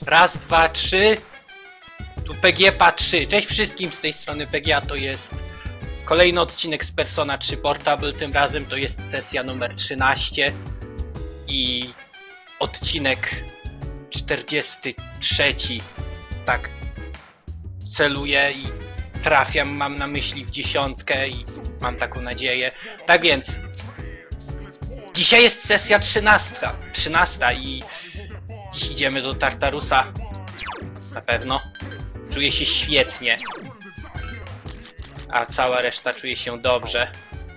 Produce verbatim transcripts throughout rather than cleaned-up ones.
Raz, dwa, trzy. Tu P G P A trzy. Cześć wszystkim, z tej strony P G A to jest kolejny odcinek z Persona trzy Portable. Tym razem to jest sesja numer trzynaście i odcinek czterdziesty trzeci. Tak celuję i trafiam, mam na myśli w dziesiątkę i mam taką nadzieję. Tak więc dzisiaj jest sesja trzynasta, trzynasta i dziś idziemy do Tartarusa. Na pewno. Czuję się świetnie. A cała reszta czuje się dobrze.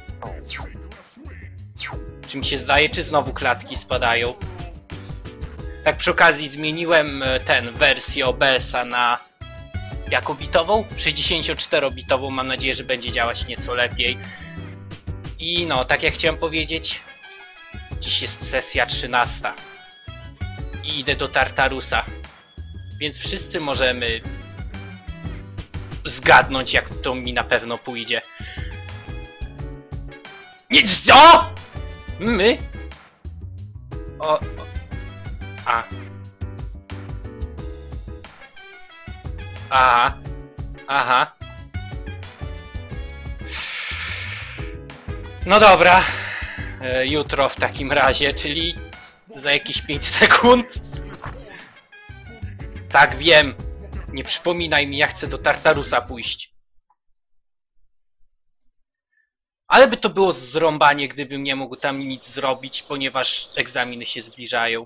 Czy mi się zdaje, czy znowu klatki spadają? Tak przy okazji zmieniłem ten wersję O B S-a na jaką bitową? sześćdziesięcioczterobitową. Mam nadzieję, że będzie działać nieco lepiej. I no, tak jak chciałem powiedzieć, dziś jest sesja trzynasta. I idę do Tartarusa. Więc wszyscy możemy zgadnąć, jak to mi na pewno pójdzie. Nie, co? My? O, o. A. Aha. Aha. No dobra. E, jutro w takim razie, czyli za jakieś pięć sekund. Tak, wiem. Nie przypominaj mi, ja chcę do Tartarusa pójść. Ale by to było zrąbanie, gdybym nie mógł tam nic zrobić, ponieważ egzaminy się zbliżają.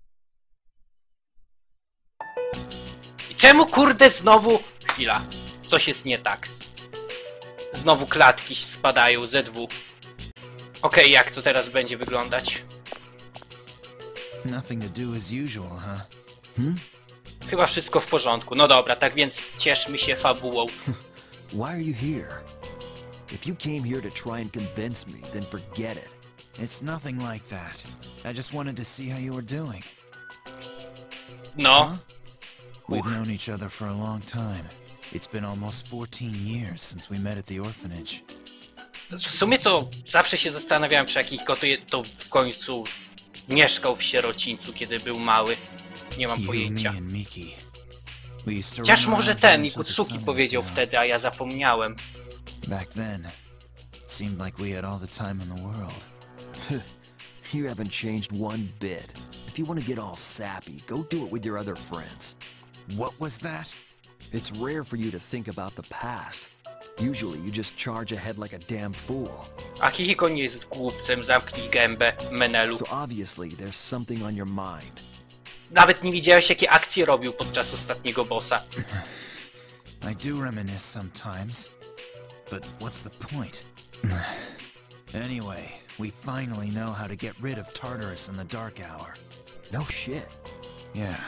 I czemu kurde znowu... Chwila. Coś jest nie tak. Znowu klatki spadają, Z W. Okej, okay, jak to teraz będzie wyglądać? Nothing to do as usual, huh? Hmm? Chyba wszystko w porządku. No dobra, tak więc cieszmy się fabułą. Why are you here? If you came here to try and convince me, then forget it. It's nothing like that. I just wanted to see how you were doing. No. Huh? We've known each other for a long time. It's been almost fourteen years since we met at the orphanage. W sumie to zawsze się zastanawiałem, przy jakich to, to w końcu mieszkał w sierocińcu, kiedy był mały. Nie mam pojęcia. Chociaż może ten Ikutsuki powiedział wtedy, a ja zapomniałem. Back then, it seemed like we had all the time in the world. You haven't changed one bit. If you want to get all sappy, go do it with your other friends. What was that? It's rare for you to think about the past. Usually you just charge ahead like a damn fool. Akihiko nie jest głupcem, zamknij gębę, Menelu. So obviously there's something on your mind. Nawet nie widziałeś, jakie akcje robił podczas ostatniego bossa. I do reminisce sometimes, but what's the point? Anyway, we finally know how to get rid of Tartarus in the dark hour. No shit. Yeah.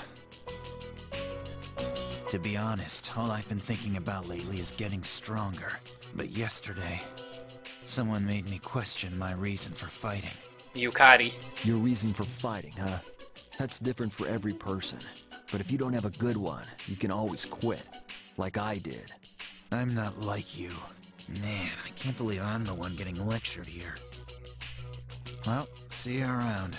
To be honest, all I've been thinking about lately is getting stronger. But yesterday, someone made me question my reason for fighting. Yukari. Your reason for fighting, huh? That's different for every person. But if you don't have a good one, you can always quit. Like I did. I'm not like you. Man, I can't believe I'm the one getting lectured here. Well, see you around.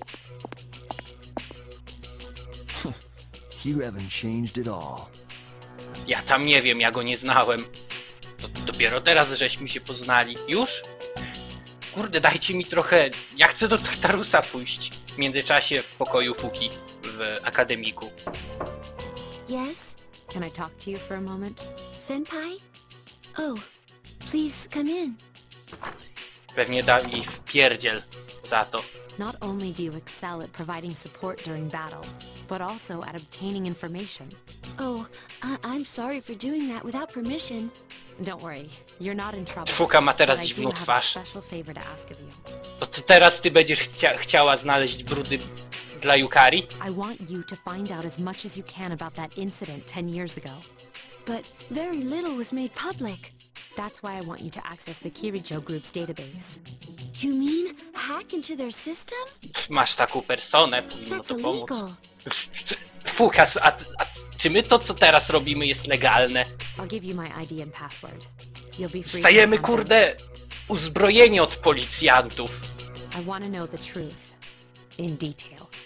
You haven't changed at all. Ja tam nie wiem, ja go nie znałem. To dopiero teraz żeśmy się poznali. Już? Kurde, dajcie mi trochę... Ja chcę do Tartarusa pójść. W międzyczasie w pokoju Fuki w akademiku. Yes? Can I talk to you for a moment? Senpai? Oh, please come in. Pewnie da mi wpierdziel za to. Not only do you excel at providing support during battle, but also at obtaining information. Oh, I I'm sorry for doing that without permission. Don't worry, you're not in trouble. Fuka ma teraz dziwną twarz. Special favor to ask of you. To ty teraz ty będziesz chcia chciała znaleźć brudy dla Yukari? I want you to find out as much as you can about that incident ten years ago. But very little was made public. That's why I want you to access the Kirijo Group's database. You mean hack into their system? Masz taką personę, powinno That's to pomóc. illegal. Fukas, a, a czy my to, co teraz robimy, jest legalne? I'll give you my I D and password. You'll be free. Stajemy, kurde, uzbrojeni od policjantów. I want to know the truth in detail.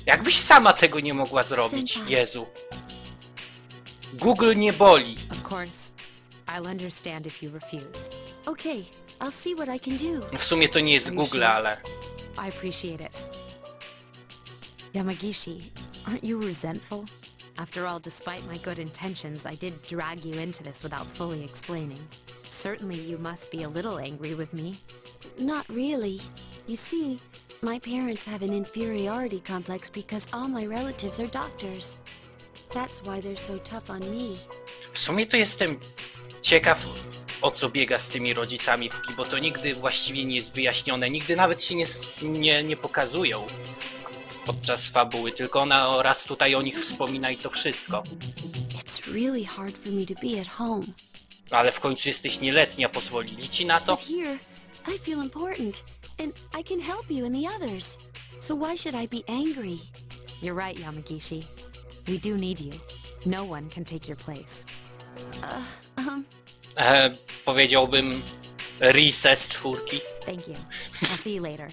Jakbyś sama tego nie mogła zrobić, Senpai. Jezu. Google nie boli. Of course, I'll understand if you refuse. Okay, I'll see what I can do. W sumie to nie jest Are you Google, sure? ale... I appreciate it. Yamagishi, aren't you resentful? After all, despite my good intentions, I did drag you into this without fully explaining. Certainly you must be a little angry with me. Not really. You see, my parents have an inferiority complex because all my relatives are doctors. That's why they're so tough on me. W sumie to jestem ciekaw, o co biega z tymi rodzicami Fuki, bo to nigdy właściwie nie jest wyjaśnione, nigdy nawet się nie, nie, nie pokazują podczas fabuły, tylko ona raz tutaj o nich wspomina i to wszystko. It's really hard for me to be at home. Ale w końcu jesteś nieletnia, pozwolili ci na to? But here, I feel important, and I can help you and the others. So why should I be angry? You're right, Yamagishi. We do need you. No one can take your place. Uh, um, E, powiedziałbym Rise z czwórki. Thank you. I'll see you later.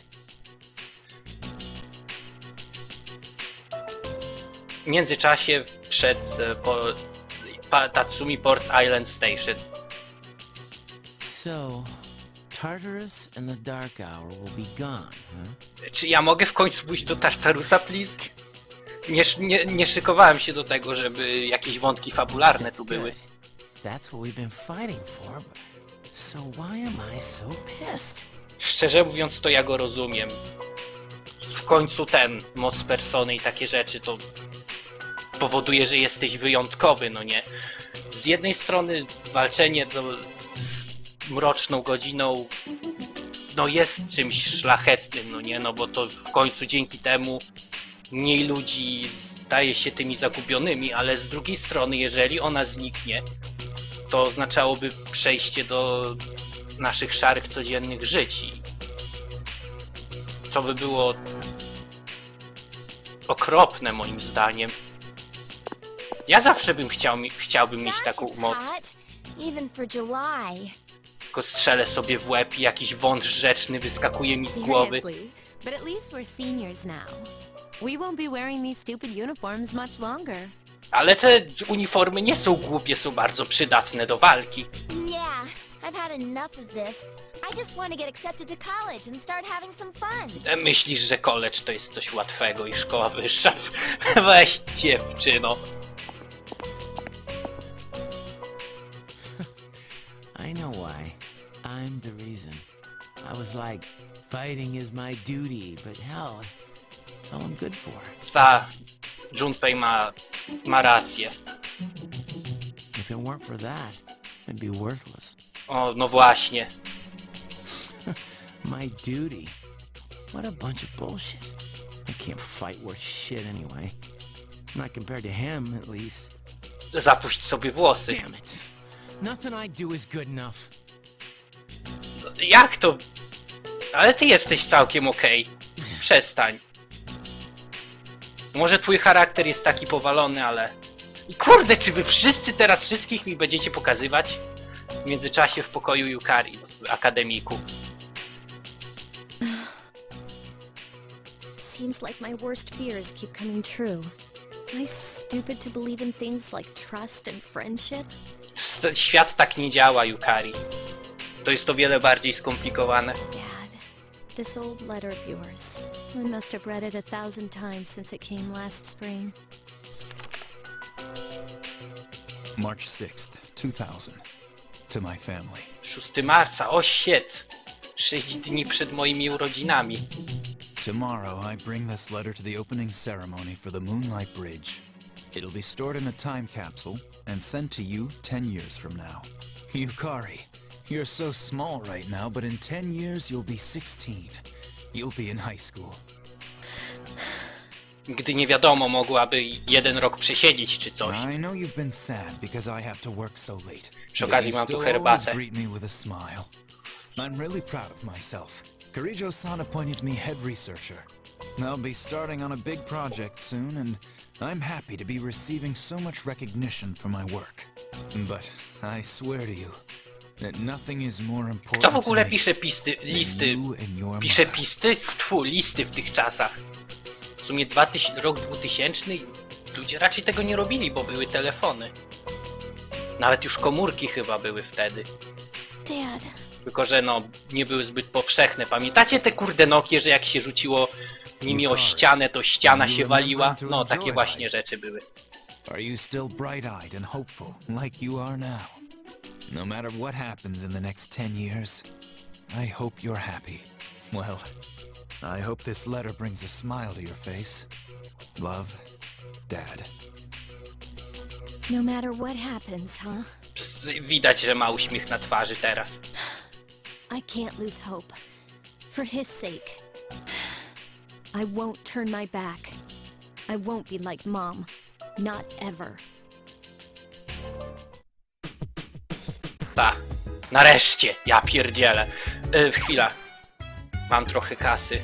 W międzyczasie przed e, po, pa, Tatsumi Port Island Station. So, Tartarus and the Dark Hour will be gone, huh? Czy ja mogę w końcu pójść do Tartarusa, please? Nie, nie, nie szykowałem się do tego, żeby jakieś wątki fabularne tu były. Good. That's what we've been fighting for, but so why am I so pissed? Szczerze mówiąc, to ja go rozumiem. W końcu ten, moc persony i takie rzeczy, to powoduje, że jesteś wyjątkowy, no nie? Z jednej strony walczenie do, z mroczną godziną no jest czymś szlachetnym, no nie? No bo to w końcu dzięki temu mniej ludzi staje się tymi zagubionymi, ale z drugiej strony, jeżeli ona zniknie, to oznaczałoby przejście do naszych szarych, codziennych żyć i to by było okropne moim zdaniem. Ja zawsze bym chciał, chciałbym mieć taką moc. even for July. Tylko strzelę sobie w łeb i jakiś wąż rzeczny wyskakuje mi z głowy. Seriously, but at least we're seniors now. We won't be wearing these stupid uniforms much longer. Ale te uniformy nie są głupie, są bardzo przydatne do walki. Yeah, I've had enough of this. I just want to get accepted to college and start having some fun. E, Myślisz, że college to jest coś łatwego i szkoła wyższa? Weź dziewczyno. I know why. I'm the reason. I was like, fighting is my duty, but hell, it's all I'm good for. Ta Junpei ma, ma rację. If it weren't for that, I'd be worthless. O, no właśnie. My duty? What a bunch of bullshit. I can't fight worth shit anyway. Not compared to him, at least. Zapuść sobie włosy. Damn it. Nothing I do is good enough. Jak to? Ale ty jesteś całkiem okej. Przestań. Może twój charakter jest taki powalony, ale... Kurde, czy wy wszyscy teraz wszystkich mi będziecie pokazywać? W międzyczasie w pokoju Yukari, w akademiku. Seems like my worst fears keep coming true. Am I stupid to believe in things like trust and friendship? S- Świat tak nie działa, Yukari. To jest o wiele bardziej skomplikowane. Dad, this old letter of yours. I must have read it a thousand times since it came last spring. March sixth, two thousand. To my family. szóstego marca, o shit! Sześć dni przed moimi urodzinami. Tomorrow, I bring this letter to the opening ceremony for the Moonlight Bridge. It'll be stored in a time capsule and sent to you ten years from now. Yukari, you're so small right now, but in ten years you'll be sixteen. You'll be in high school. Gdy nie wiadomo, mogłaby jeden rok przesiedzieć czy coś. I know you've been sad because I have to work so late. Przy but okazji you mam tu still always herbatę. greet me with a smile. I'm really proud of myself. Kirijo-san appointed me head researcher. I'll be starting on a big project soon, and I'm happy to be receiving so much recognition for my work. But I swear to you that nothing is more important Kto w ogóle to me pisze pisty, listy? than you and your Pisze mother. pisty? Tfu, listy w tych czasach. W sumie dwa tysiące, rok dwutysięczny ludzie raczej tego nie robili, bo były telefony. Nawet już komórki chyba były wtedy. Dad. Tylko że no, nie były zbyt powszechne. Pamiętacie te kurde Nokie, że jak się rzuciło nimi o ścianę, to ściana się waliła? No, takie właśnie rzeczy były. Are you still bright-eyed and hopeful, like you are now? No matter what happens in the next ten years, I hope you're happy. Well, I hope this letter brings a smile to your face. Love, Dad. No matter what happens, huh? Widać, że ma uśmiech na twarzy teraz. I can't lose hope. For his sake. I won't turn my back. I won't be like Mom. Not ever. Ta. Nareszcie! Ja pierdzielę. Yy, chwila. Mam trochę kasy.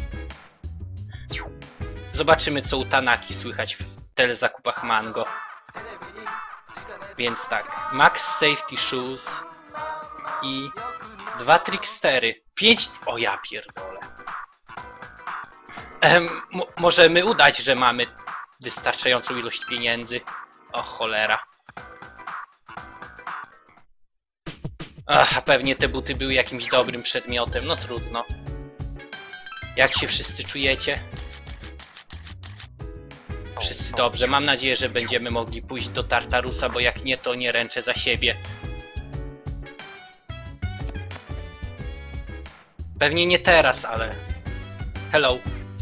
Zobaczymy, co u Tanaki słychać w telezakupach Mango. Więc tak. Max Safety Shoes. I... Dwa trickstery. Pięć... O ja pierdolę. Ehm, możemy udać, że mamy wystarczającą ilość pieniędzy. O cholera. Ach, a pewnie te buty były jakimś dobrym przedmiotem. No trudno. Jak się wszyscy czujecie? Wszyscy dobrze. Mam nadzieję, że będziemy mogli pójść do Tartarusa, bo jak nie, to nie ręczę za siebie. Pewnie nie teraz, ale... Hello.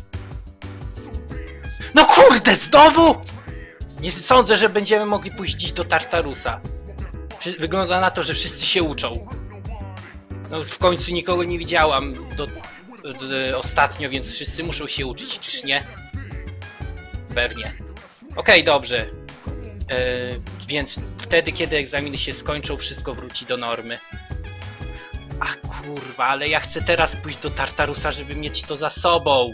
No kurde, znowu! Nie sądzę, że będziemy mogli pójść dziś do Tartarusa. Wygląda na to, że wszyscy się uczą. No w końcu nikogo nie widziałam do, do, ostatnio, więc wszyscy muszą się uczyć, czyż nie? Pewnie. Okej, okay, dobrze. Yy, więc wtedy, kiedy egzaminy się skończą, wszystko wróci do normy. Ach kurwa, ale ja chcę teraz pójść do Tartarusa, żeby mieć to za sobą.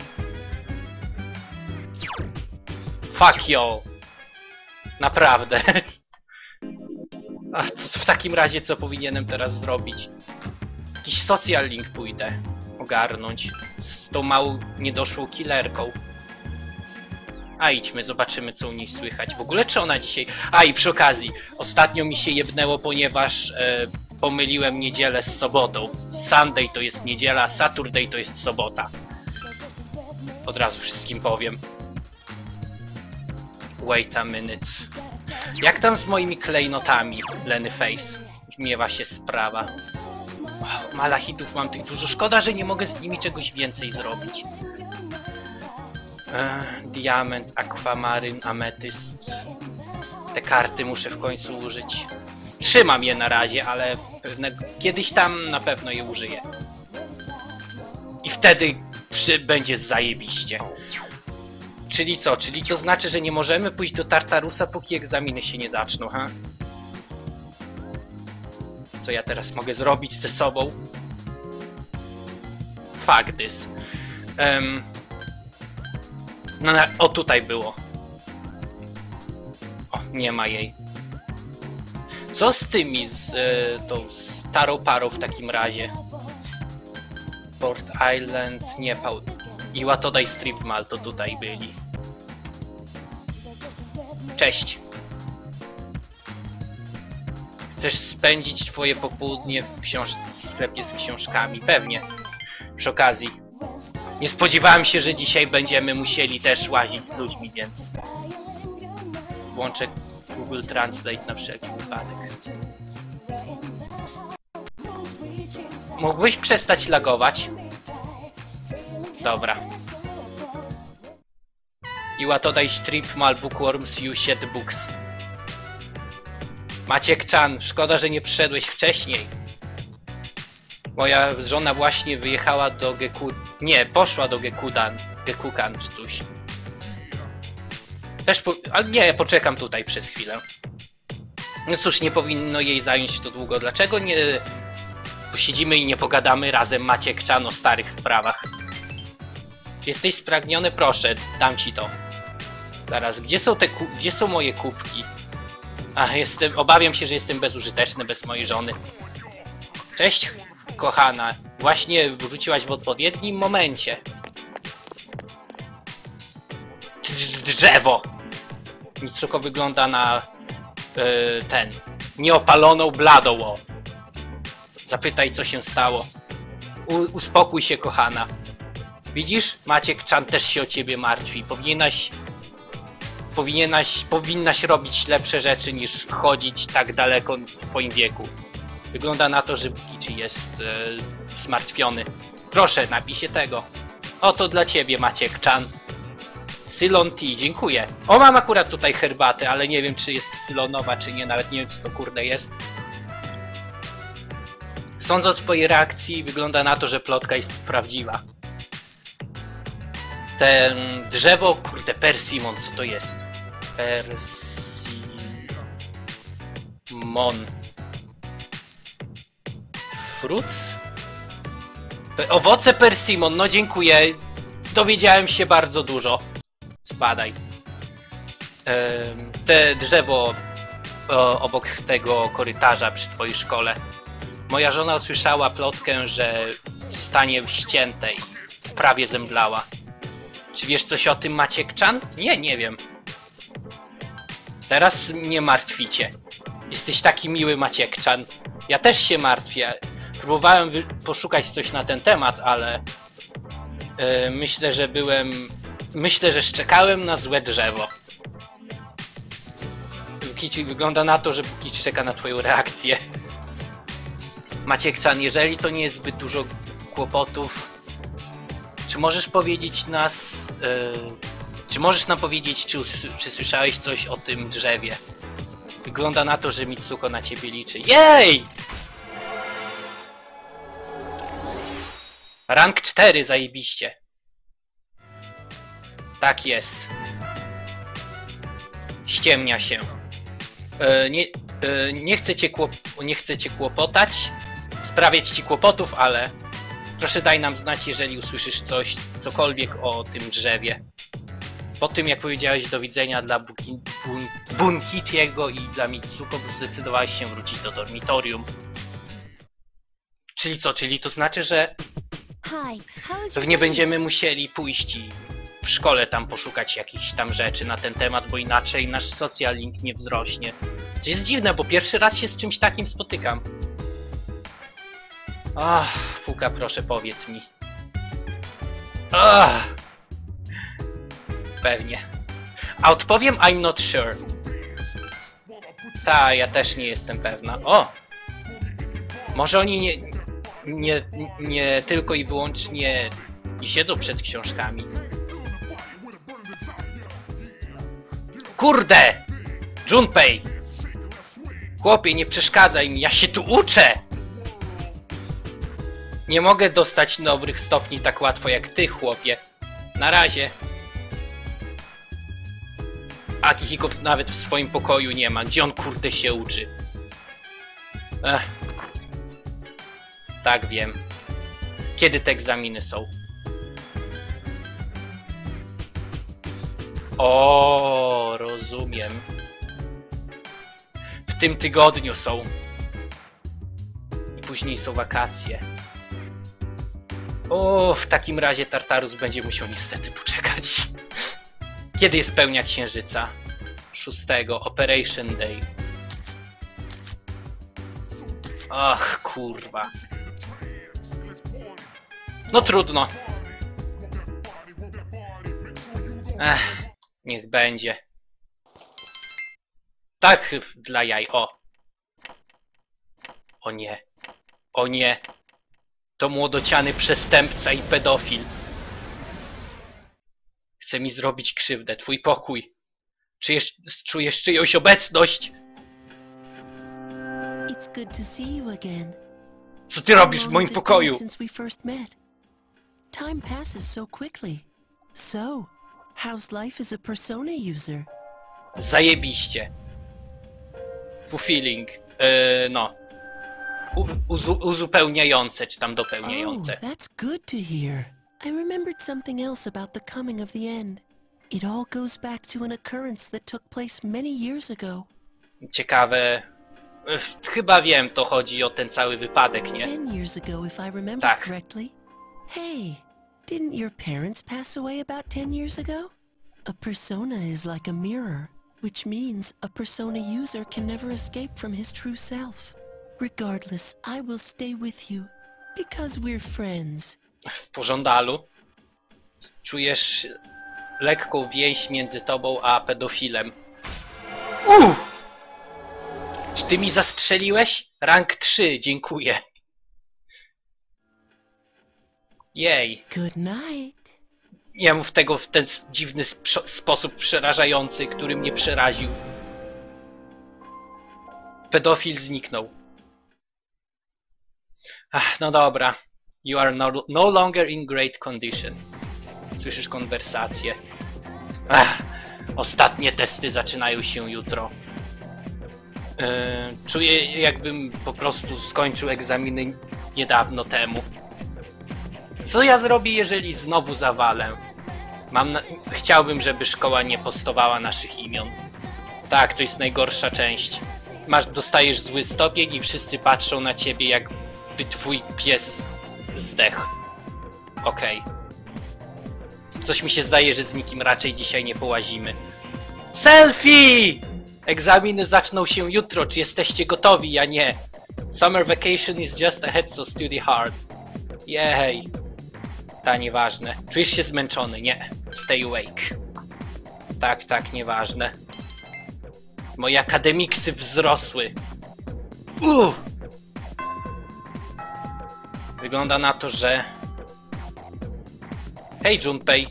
Fuck yo. Naprawdę. A w takim razie co powinienem teraz zrobić? Jakiś social link pójdę ogarnąć z tą małą niedoszłą killerką. A idźmy, zobaczymy co u niej słychać. W ogóle czy ona dzisiaj... A i przy okazji, ostatnio mi się jebnęło, ponieważ e, pomyliłem niedzielę z sobotą. Sunday to jest niedziela, Saturday to jest sobota. Od razu wszystkim powiem. Wait a minute. Jak tam z moimi klejnotami, Lenny Face? Miewa się sprawa. Wow, malachitów mam tych dużo. Szkoda, że nie mogę z nimi czegoś więcej zrobić. Ech, diament, akwamaryn, ametyst. Te karty muszę w końcu użyć. Trzymam je na razie, ale pewne... kiedyś tam na pewno je użyję. I wtedy przy... będzie zajebiście. Czyli co? Czyli to znaczy, że nie możemy pójść do Tartarusa, póki egzaminy się nie zaczną, ha? Co ja teraz mogę zrobić ze sobą? Fuck this. Um, no, na, o, tutaj było. O, nie ma jej. Co z tymi, z e, tą starą parą w takim razie? Port Island, nie, Paul. I Watodai Strip Mall to tutaj byli. Cześć. Chcesz spędzić twoje popołudnie w, książ w sklepie z książkami? Pewnie. Przy okazji. Nie spodziewałem się, że dzisiaj będziemy musieli też łazić z ludźmi, więc... Włączę Google Translate na wszelki wypadek. Mógłbyś przestać lagować? Dobra. I Watodai Strip Mall Bookworms You Shed Books. Maciek-chan, szkoda, że nie przyszedłeś wcześniej. Moja żona właśnie wyjechała do Geku... Nie, poszła do Gekudan. Gekukan czy coś. Też po... Ale nie, poczekam tutaj przez chwilę. No cóż, nie powinno jej zająć to długo. Dlaczego nie... Posiedzimy i nie pogadamy razem, Maciek-chan, o starych sprawach? Jesteś spragniony? Proszę, dam ci to. Zaraz, gdzie są te ku... gdzie są moje kubki? Ach, jestem... Obawiam się, że jestem bezużyteczny bez mojej żony. Cześć, kochana. Właśnie wróciłaś w odpowiednim momencie. drzewo! Mitsuko wygląda na yy, ten nieopaloną bladą. O. Zapytaj, co się stało. U, uspokój się, kochana. Widzisz? Maciek-chan też się o ciebie martwi. Powinnaś... Powinnaś, powinnaś robić lepsze rzeczy niż chodzić tak daleko w twoim wieku. Wygląda na to, że Bukichi jest yy, zmartwiony. Proszę, napij się tego. Oto dla ciebie, Maciek-chan. Cylon Tea, dziękuję. O, mam akurat tutaj herbatę, ale nie wiem, czy jest cylonowa, czy nie. Nawet nie wiem, co to kurde jest. Sądząc po jej reakcji, wygląda na to, że plotka jest prawdziwa. Ten drzewo, kurde, persimon, co to jest? Persimon. Fruits? Pe owoce persimon, no dziękuję. Dowiedziałem się bardzo dużo. Spadaj. Ehm, te drzewo o, obok tego korytarza przy twojej szkole. Moja żona usłyszała plotkę, że zostanie ścięte i prawie zemdlała. Czy wiesz coś o tym, Maciek-chan? Nie, nie wiem. Teraz mnie martwicie. Jesteś taki miły, Maciek-chan. Ja też się martwię. Próbowałem poszukać coś na ten temat, ale... Yy, myślę, że byłem... Myślę, że szczekałem na złe drzewo. Bukichi, wygląda na to, że Bukichi czeka na twoją reakcję. Maciek-chan, jeżeli to nie jest zbyt dużo kłopotów, czy możesz powiedzieć nas... Yy, czy możesz nam powiedzieć, czy, czy słyszałeś coś o tym drzewie? Wygląda na to, że Mitsuko na ciebie liczy. Jej! Rank cztery, zajebiście. Tak jest. Ściemnia się. Yy, nie, yy, nie, chcę cię kłop nie chcę cię kłopotać, sprawiać ci kłopotów, ale proszę daj nam znać, jeżeli usłyszysz coś, cokolwiek o tym drzewie. Po tym, jak powiedziałeś do widzenia dla Buki Bun Bunkichiego i dla Mitsuko, bo zdecydowałeś się wrócić do dormitorium. Czyli co? Czyli to znaczy, że pewnie będziemy musieli pójść i w szkole tam poszukać jakichś tam rzeczy na ten temat, bo inaczej nasz social link nie wzrośnie. To jest dziwne, bo pierwszy raz się z czymś takim spotykam. Ach, Fuka, proszę, powiedz mi. Ach. Pewnie. A odpowiem I'm not sure. Ta, ja też nie jestem pewna. O! Może oni nie, nie, nie tylko i wyłącznie nie siedzą przed książkami. Kurde! Junpei! Chłopie, nie przeszkadzaj mi, ja się tu uczę! Nie mogę dostać dobrych stopni tak łatwo jak ty, chłopie. Na razie. Akihiko nawet w swoim pokoju nie ma. Gdzie on kurde się uczy? Ech. Tak, wiem. Kiedy te egzaminy są? O, rozumiem. W tym tygodniu są. Później są wakacje. O, w takim razie Tartarus będzie musiał niestety poczekać. Kiedy jest pełnia księżyca? szóstego. Operation Day. Ach, kurwa. No trudno. Ech, niech będzie. Tak, dla jaj. O. O nie. O nie. To młodociany przestępca i pedofil. Chce mi zrobić krzywdę. Twój pokój. Czujesz, czujesz czyjąś obecność? It's good to see you again. Co ty robisz w moim pokoju? Since we first met. Time passes so quickly. So, how's life as a Persona user? Zajebiście. Fulfilling. Yy, no. U, uzu, uzupełniające, czy tam dopełniające. Oh, that's good to hear. I remembered something else about the coming of the end. It all goes back to an occurrence that took place many years ago. Ciekawe. Chyba wiem, to chodzi o ten cały wypadek, nie? Ten years ago, if I remember Tak. correctly. Hey, didn't your parents pass away about ten years ago? A persona is like a mirror, which means a persona user can never escape from his true self. Regardless, I will stay with you, because we're friends. W pożądalu czujesz lekką więź między tobą a pedofilem. Uuu! Czy ty mi zastrzeliłeś? Rank trzy, dziękuję. Jej. Good night. Nie mów tego w ten dziwny sp sposób przerażający, który mnie przeraził. Pedofil zniknął. Ach, no dobra. You are no, no longer in great condition. Słyszysz konwersację. Ach, ostatnie testy zaczynają się jutro. Yy, czuję, jakbym po prostu skończył egzaminy niedawno temu. Co ja zrobię, jeżeli znowu zawalę? Mam na... Chciałbym, żeby szkoła nie postowała naszych imion. Tak, to jest najgorsza część. Masz, dostajesz zły stopień i wszyscy patrzą na ciebie, jakby twój pies zdechł. Okej. Okay. Coś mi się zdaje, że z nikim raczej dzisiaj nie połazimy. Selfie! Egzaminy zaczną się jutro, czy jesteście gotowi? Ja nie. Summer vacation is just ahead, so study hard. Jej. Ta, nieważne. Czujesz się zmęczony? Nie. Stay awake. Tak, tak, nieważne. Moje akademiksy wzrosły. Uuu. Wygląda na to, że... Hej, Junpei.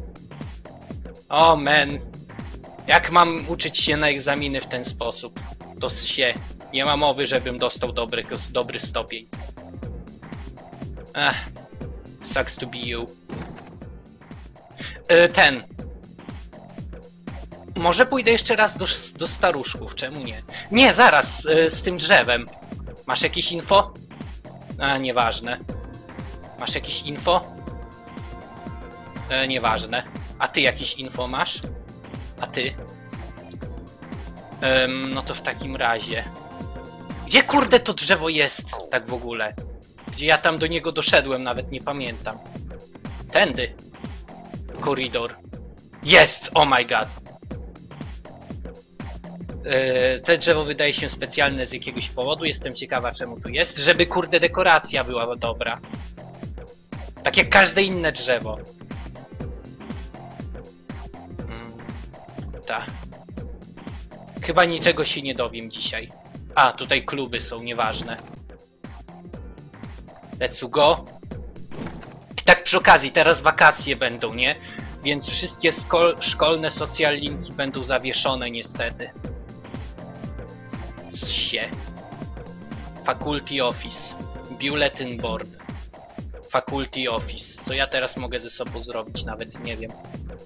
O, man. Jak mam uczyć się na egzaminy w ten sposób? To się. Nie ma mowy, żebym dostał dobry, dobry stopień. Ech. Sucks to be you. Yy, ten. Może pójdę jeszcze raz do, do staruszków, czemu nie? Nie, zaraz, yy, z tym drzewem. Masz jakieś info? A, nieważne. Masz jakieś info? Yy, nieważne. A ty jakieś info masz? A ty? Ym, no to w takim razie... Gdzie kurde to drzewo jest, tak w ogóle? Gdzie ja tam do niego doszedłem, nawet nie pamiętam. Tędy. Koridor. Jest! Oh my god. Yy, te drzewo wydaje się specjalne z jakiegoś powodu. Jestem ciekawa, czemu tu jest. Żeby kurde dekoracja była dobra. Tak jak każde inne drzewo. Hmm. Ta. Chyba niczego się nie dowiem dzisiaj. A, tutaj kluby są, nieważne. Let's go. I tak przy okazji, teraz wakacje będą, nie? Więc wszystkie szkolne social linki będą zawieszone niestety. Sie. Faculty Office. Bulletin Board. Faculty Office. Co ja teraz mogę ze sobą zrobić? Nawet nie wiem.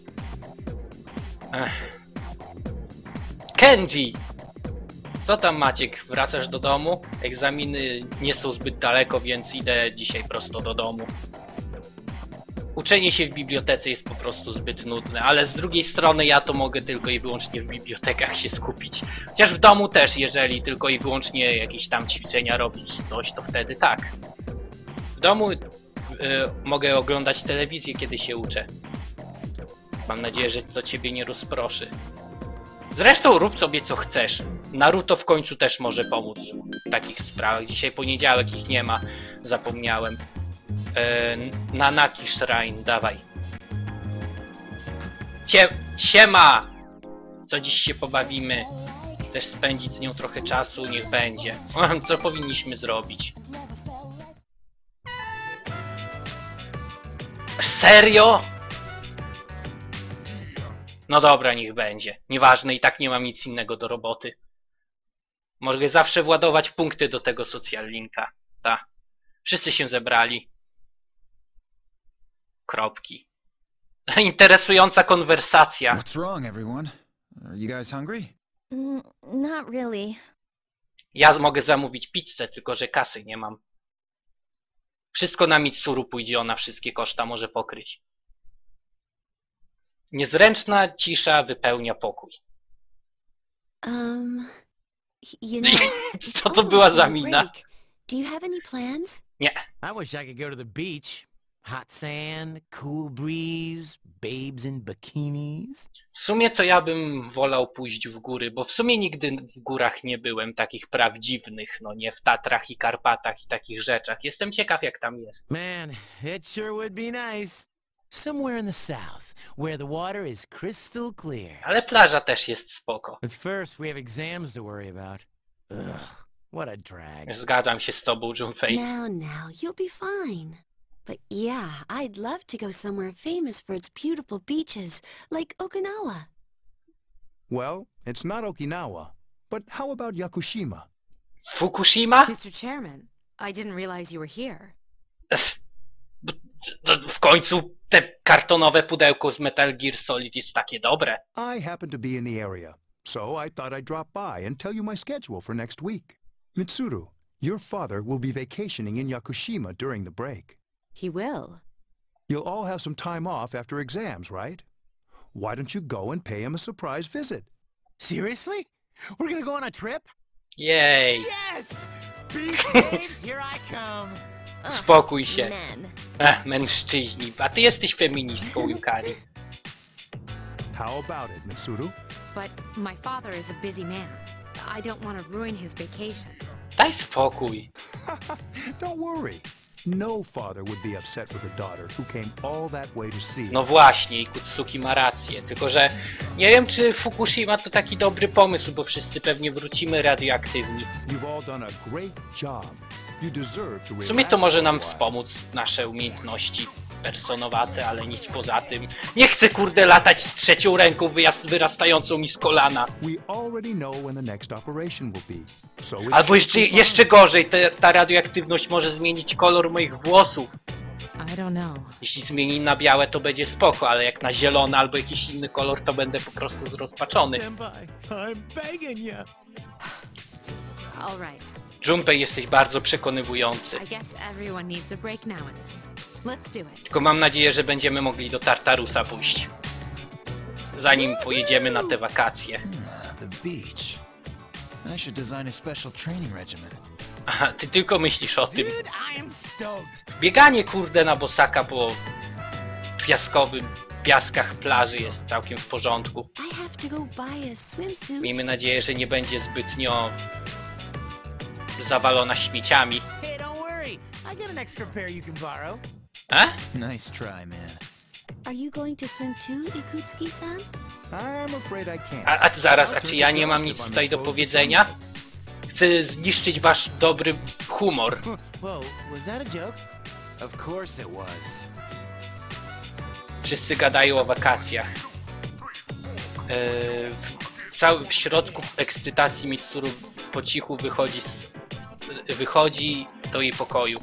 Ech. Kenji! Co tam, Maciek? Wracasz do domu? Egzaminy nie są zbyt daleko, więc idę dzisiaj prosto do domu. Uczenie się w bibliotece jest po prostu zbyt nudne, ale z drugiej strony ja to mogę tylko i wyłącznie w bibliotekach się skupić. Chociaż w domu też, jeżeli tylko i wyłącznie jakieś tam ćwiczenia robić, coś, to wtedy tak. W domu y, mogę oglądać telewizję, kiedy się uczę. Mam nadzieję, że to ciebie nie rozproszy. Zresztą rób sobie co chcesz. Naruto w końcu też może pomóc w takich sprawach. Dzisiaj poniedziałek, ich nie ma. Zapomniałem. Eee, Nanaki Shrine, dawaj. Cie Siema! Co dziś się pobawimy? Chcesz spędzić z nią trochę czasu? Niech będzie. Co powinniśmy zrobić? Serio? No dobra, niech będzie. Nieważne, i tak nie mam nic innego do roboty. Mogę zawsze władować punkty do tego social linka. Ta. Wszyscy się zebrali. Kropki. Interesująca konwersacja. What's wrong, everyone? Are you guys hungry? Mm, not really. Ja mogę zamówić pizzę, tylko że kasy nie mam. Wszystko na Mitsuru pójdzie, ona wszystkie koszta może pokryć. Niezręczna cisza wypełnia pokój. Um, you know, Co to była za mina? Do you have any plans? Nie. I wish I could go to the beach. Hot sand, cool breeze, babes in bikinis. W sumie to ja bym wolał pójść w góry, bo w sumie nigdy w górach nie byłem takich prawdziwych, no nie w Tatrach i Karpatach i takich rzeczach. Jestem ciekaw, jak tam jest. Man, it sure would be nice. Somewhere in the south, where the water is crystal clear. Ale plaża też jest spoko. But first, we have exams to worry about. Ugh, what a drag. Zgadzam się z tobą, Junpei. Now, now, you'll be fine. But yeah, I'd love to go somewhere famous for its beautiful beaches, like Okinawa. Well, it's not Okinawa. But how about Yakushima? Fukushima? Mister Chairman, I didn't realize you were here. W końcu te kartonowe pudełko z Metal Gear Solid jest takie dobre. I happen to be in the area, so I thought I'd drop by and tell you my schedule for next week. Mitsuru, your father will be vacationing in Yakushima during the break. He will. You'll all have some time off after exams, right? Why don't you go and pay him a surprise visit? Seriously? We're gonna go on a trip? Jej. Yes! Beach babes, here I come. Uspokój się. Men. Ech, mężczyźni. A ty jesteś feministką, Yukari. How about it, Mitsuru? But my father is a busy man. I don't want to ruin his vacation. Daj spokój. Don't worry. No father would be upset with a daughter who came all that way to see. No właśnie, i Kutsuki ma rację. Tylko że nie wiem, czy Fukushima to taki dobry pomysł, bo wszyscy pewnie wrócimy radioaktywni. You've all done a great job. You deserve to W sumie to relax może for a nam while. wspomóc nasze umiejętności personowate, ale nic poza tym. Nie chcę kurde latać z trzecią ręką wyjas- wyrastającą mi z kolana. We already know when the next operation will be. So it Albo should jeszcze, be fine. jeszcze gorzej, te, ta radioaktywność może zmienić kolor moich włosów. I don't know. Jeśli zmieni na białe, to będzie spoko, ale jak na zielony albo jakiś inny kolor, to będę po prostu zrozpaczony. Senpai, I'm begging you. All right. Junpei, jesteś bardzo przekonywujący. I guess everyone needs a break now and then. Let's do it. Tylko mam nadzieję, że będziemy mogli do Tartarusa pójść. Zanim pojedziemy na te wakacje. Hmm, The beach. I should design a special training regimen. Aha, ty tylko myślisz o tym. Dude, I am stoked. Bieganie kurde na bosaka po piaskowym piaskach plaży jest całkiem w porządku. I have to go buy a swimsuit. Miejmy nadzieję, że nie będzie zbytnio zawalona śmieciami. Hey, don't worry. I got an extra pair you can borrow. A? Nice try, man. Are you going to swim too, Ikutsuki-san? I'm afraid I can't. A, a zaraz, a czy ja nie mam nic tutaj do powiedzenia? Chcę zniszczyć wasz dobry humor. Whoa, was that a joke? Of course it was. Wszyscy gadają o wakacjach. Eee, w, cały, w środku ekscytacji Mitsuru po cichu wychodzi, z, wychodzi do jej pokoju.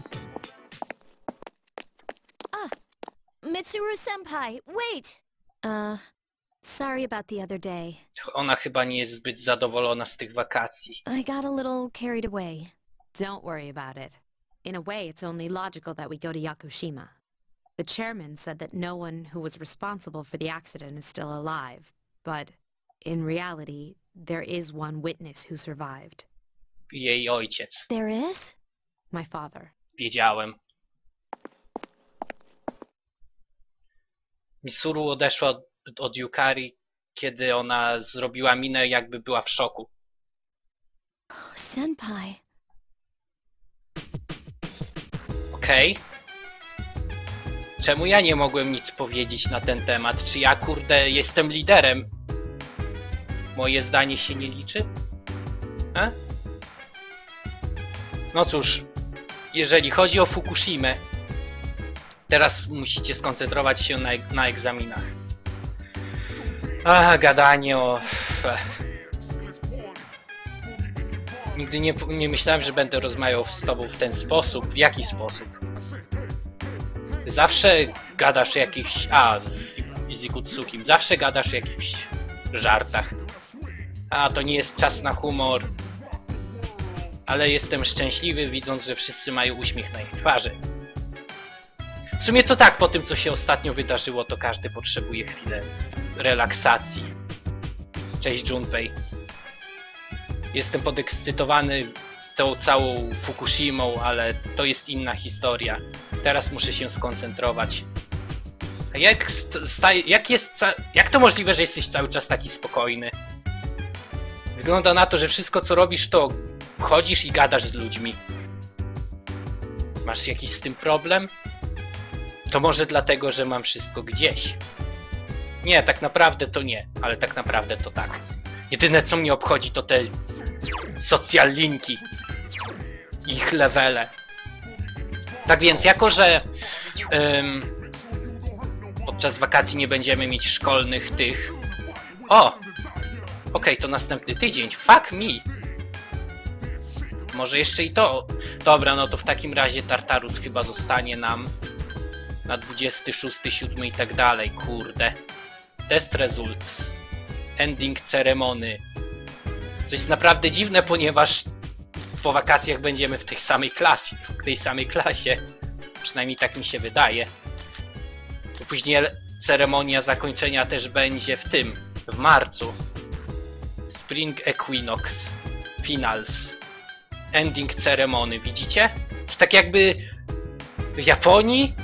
Mitsuru-senpai, wait! Uh, sorry about the other day. Ona chyba nie jest zbyt zadowolona z tych wakacji. I got a little carried away. Don't worry about it. In a way, it's only logical that we go to Yakushima. The chairman said that no one who was responsible for the accident is still alive, but in reality, there is one witness who survived. Jej ojciec. There is? My father. Wiedziałem. Mitsuru odeszła od, od Yukari, kiedy ona zrobiła minę, jakby była w szoku. Oh, senpai. Okej. Okay. Czemu ja nie mogłem nic powiedzieć na ten temat? Czy ja, kurde, jestem liderem? Moje zdanie się nie liczy? E? No cóż, jeżeli chodzi o Fukushimę, teraz musicie skoncentrować się na, na egzaminach. A, gadanie o... Ech. Nigdy nie, nie myślałem, że będę rozmawiał z tobą w ten sposób. W jaki sposób? Zawsze gadasz o jakichś... A, z, z Ikutsukim. Zawsze gadasz o jakichś żartach. A, to nie jest czas na humor. Ale jestem szczęśliwy, widząc, że wszyscy mają uśmiech na ich twarzy. W sumie to tak, po tym co się ostatnio wydarzyło, to każdy potrzebuje chwilę relaksacji. Cześć Junpei. Jestem podekscytowany tą całą Fukushimą, ale to jest inna historia. Teraz muszę się skoncentrować. A jak, jak, jest jak to możliwe, że jesteś cały czas taki spokojny? Wygląda na to, że wszystko co robisz to chodzisz i gadasz z ludźmi. Masz jakiś z tym problem? To może dlatego, że mam wszystko gdzieś. Nie, tak naprawdę to nie, ale tak naprawdę to tak. Jedyne co mnie obchodzi to te social linki. Ich levele. Tak więc, jako że ym, podczas wakacji nie będziemy mieć szkolnych tych... O! Okej, okay, to następny tydzień. Fuck me! Może jeszcze i to. Dobra, no to w takim razie Tartarus chyba zostanie nam na dwudziesty szósty, siódmy i tak dalej. Kurde. Test results. Ending ceremony. Co jest naprawdę dziwne, ponieważ po wakacjach będziemy w tej samej klasie. W tej samej klasie. Przynajmniej tak mi się wydaje. Później ceremonia zakończenia też będzie w tym. W marcu. Spring Equinox. Finals. Ending ceremony. Widzicie? To tak jakby w Japonii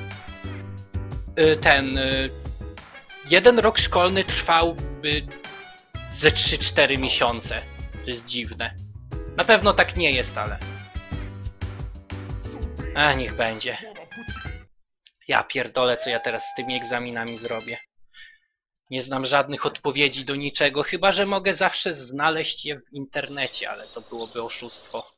ten jeden rok szkolny trwałby ze trzy cztery miesiące. To jest dziwne. Na pewno tak nie jest, ale... A niech będzie. Ja pierdolę, co ja teraz z tymi egzaminami zrobię. Nie znam żadnych odpowiedzi do niczego, chyba że mogę zawsze znaleźć je w internecie, ale to byłoby oszustwo.